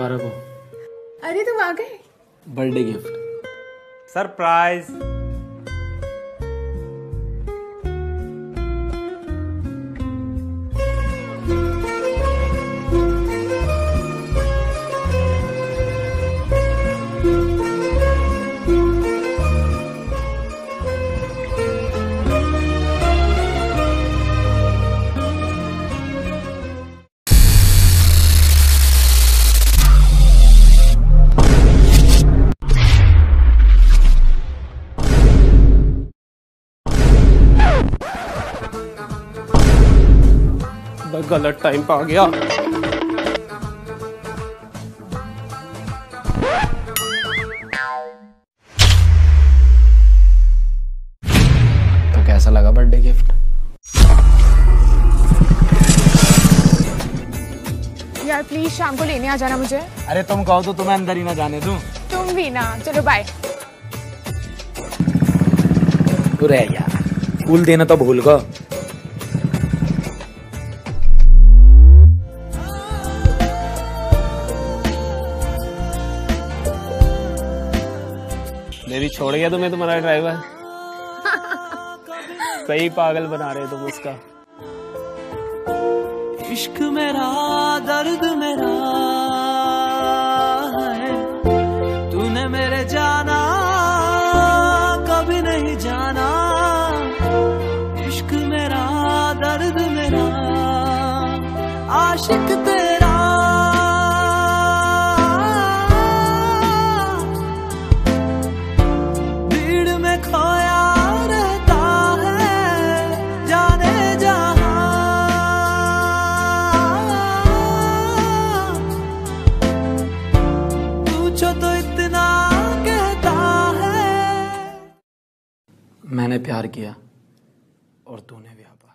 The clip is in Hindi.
मुबारक हो। अरे तुम आ गए। Birthday gift. सरप्राइज। गलत टाइम पे आ गया। तो कैसा लगा बर्थडे गिफ्ट? यार प्लीज शाम को लेने आ जाना मुझे। अरे तुम कहो तो तुम्हें अंदर ही ना जाने दूं। तुम भी ना। चलो बाय। अरे यार फूल देना तो भूल गो। मेरी छोड़ गया तुम्हें तुम्हारा ड्राइवर। सही पागल बना रहे तुम उसका। इश्क मेरा दर्द मेरा है, तूने मेरे जाना कभी नहीं जाना। इश्क मेरा दर्द मेरा आशिक तेरा। भीड़ में खोया रहता है जाने जहां। पूछो तो इतना कहता है। मैंने प्यार किया और तूने व्यापार।